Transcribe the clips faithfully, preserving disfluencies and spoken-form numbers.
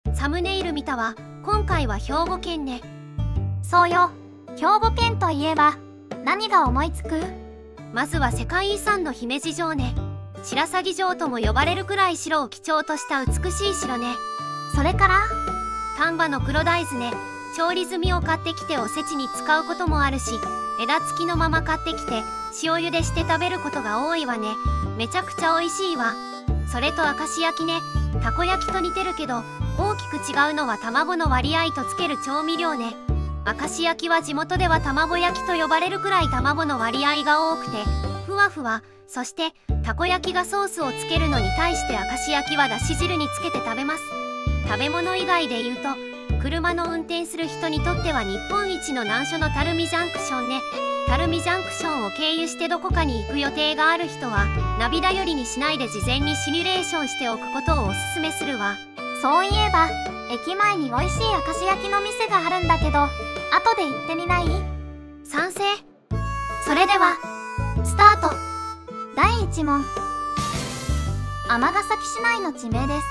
サムネイル見たわ。今回は兵庫県ね。 そうよ。兵庫県といえば何が思いつく？ まずは世界遺産の姫路城ね。白鷺城とも呼ばれるくらい白を基調とした美しい城ね。 それから丹波の黒大豆ね。調理済みを買ってきておせちに使うこともあるし、枝付きのまま買ってきて塩茹でして食べることが多いわね。めちゃくちゃ美味しいわ。それと明石焼きね。たこ焼きと似てるけど大きく違うのは卵の割合とつける調味料ね。明石焼きは地元では卵焼きと呼ばれるくらい卵の割合が多くてふわふわ。そしてたこ焼きがソースをつけるのに対して明石焼きはだし汁につけて食べます。食べ物以外で言うと車の運転する人にとっては日本一の難所の垂水ジャンクションね。垂水ジャンクションを経由してどこかに行く予定がある人はナビ頼りにしないで事前にシミュレーションしておくことをおすすめするわ。 そういえば駅前に美味しい明石焼きの店があるんだけど後で行ってみない？ 賛成。 それではスタート。だいいち問。尼崎市内の地名です。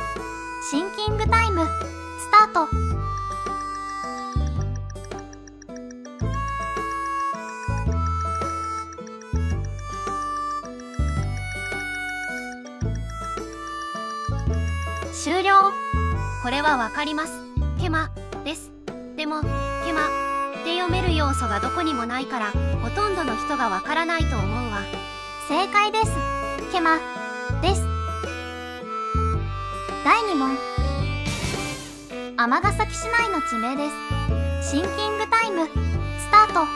シンキングタイムスタート。 終了。これはわかります。ケマです。でもケマって読める要素がどこにもないからほとんどの人がわからないと思うわ。 正解です。ケマです。だいに問。尼崎市内の地名です。シンキングタイムスタート。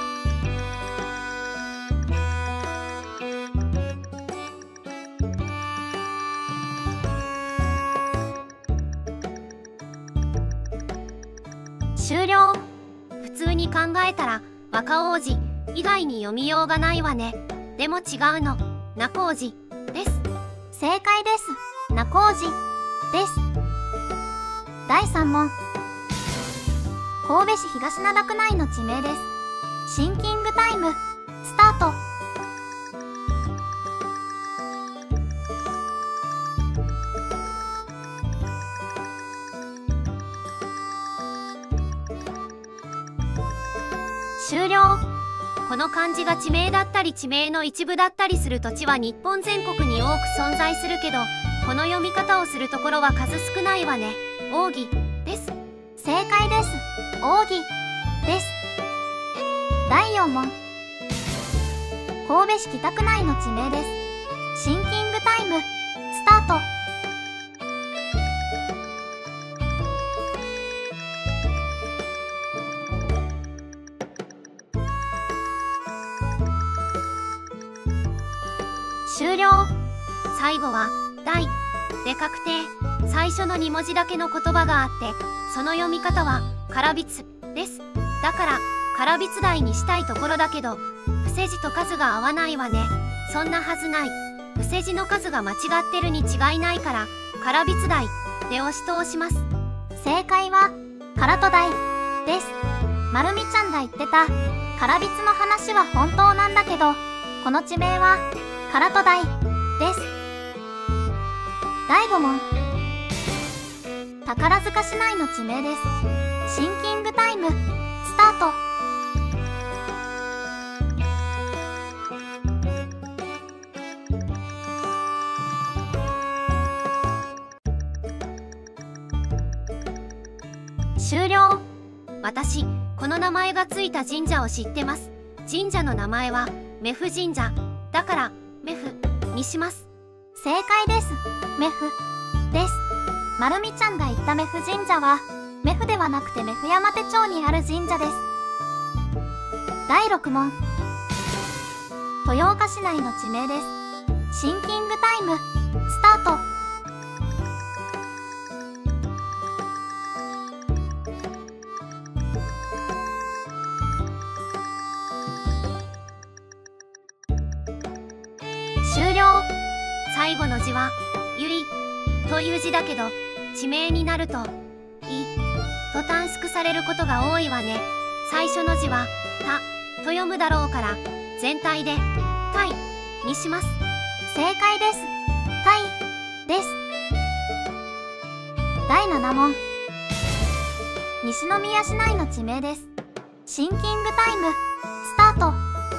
終了。普通に考えたら若王子以外に読みようがないわね。でも違うの。仲王子です。 正解です。仲王子です。だいさん問。神戸市東灘区内の地名です。シンキングタイムスタート。 終了。この漢字が地名だったり地名の一部だったりする土地は日本全国に多く存在するけどこの読み方をするところは数少ないわね。奥義です。 正解です。奥義です。だいよん問。神戸市北区内の地名です。シンキングタイムスタート。 終了。最後は「大」で確定。最初のに文字だけの言葉があってその読み方は「からびつ」です。だから「からびつ台」にしたいところだけど伏せ字と数が合わないわね。そんなはずない。伏せ字の数が間違ってるに違いないから「からびつ台」で押し通します。 正解は「からと台」です。まるみちゃんが言ってた「からびつ」の話は本当なんだけどこの地名は「からと台」です。だいご問。宝塚市内の地名です。シンキングタイムスタート。 終了。私この名前がついた神社を知ってます。神社の名前はメフ神社だからメフにします。 正解です。メフです。まるみちゃんが言ったメフ神社はメフではなくてメフ山手町にある神社です。だいろく問。豊岡市内の地名です。シンキングタイムスタート。 終了。最後の字は「ゆり」という字だけど地名になると「い」と短縮されることが多いわね。最初の字は「た」と読むだろうから全体で「たい」にします。 正解です。たいです。だいなな問。 西宮市内の地名です。シンキングタイムスタート。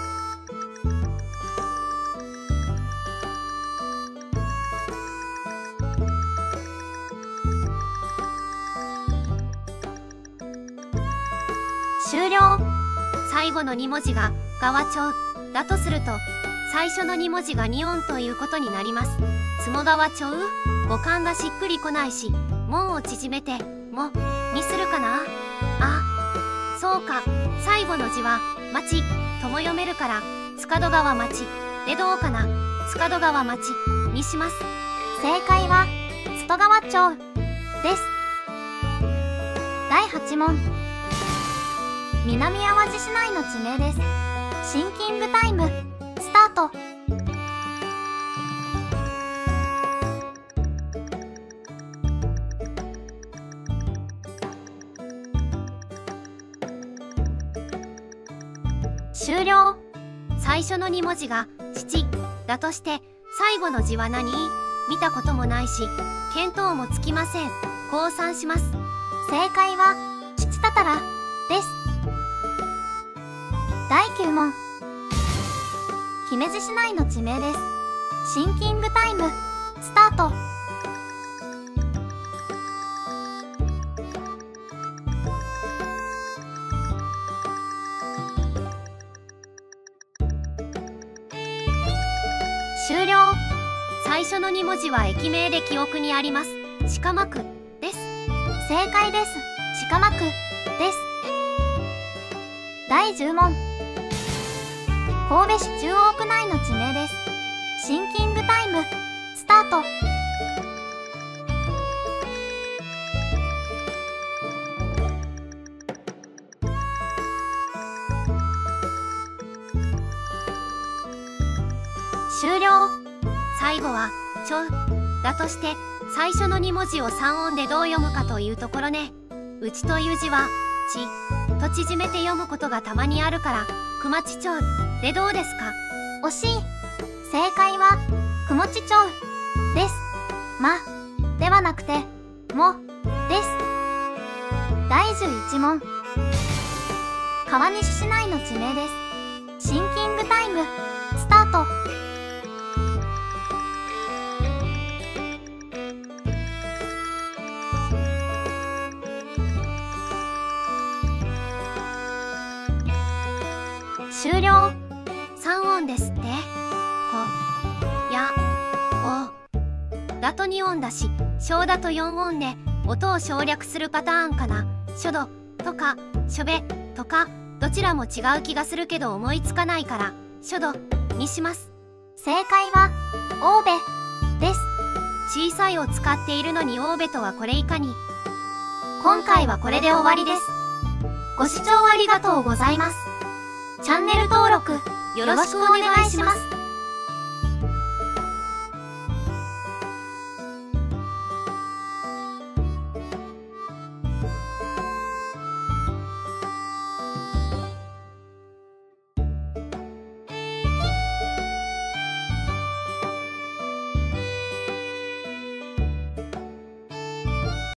終了。 最後のに文字が川町だとすると、最初のに文字がに音ということになります。角川町、語感がしっくりこないし、門を縮めてもにするかな。あ、そうか、最後の字は町とも読めるから塚戸川町でどうかな。塚戸川町にします。 正解は津戸川町です。だいはち問。南淡路市内の地名です。シンキングタイムスタート。終了。 最初のに文字が父だとして、最後の字は何？見たこともないし見当もつきません。降参します。 正解は父たたらです。だいきゅう問。姫路市内の地名です。シンキングタイムスタート。終了。 最初のに文字は駅名で記憶にあります。鹿間区です。 正解です。鹿間区です。だいじゅう問。神戸市中央区内の地名です。シンキングタイムスタート。終了。 最後は「ちょ」だとして、最初のに文字をさん音でどう読むかというところね。うちという字は「ち」と縮めて読むことがたまにあるから、熊地町でどうですか？ 惜しい。正解は雲地町です。まではなくてもです。だいじゅういち問。川西市内の地名です。シンキングタイムスタート。終了。 さん音ですって。こ、や、おだとに音だし、しょうだとよん音で音を省略するパターンかな。しょどとかしょべとか、どちらも違う気がするけど思いつかないからしょどにします。 正解はオーベです。 小さいを使っているのにオーベとはこれいかに。今回はこれで終わりです。ご視聴ありがとうございます。チャンネル登録よろしくお願いします。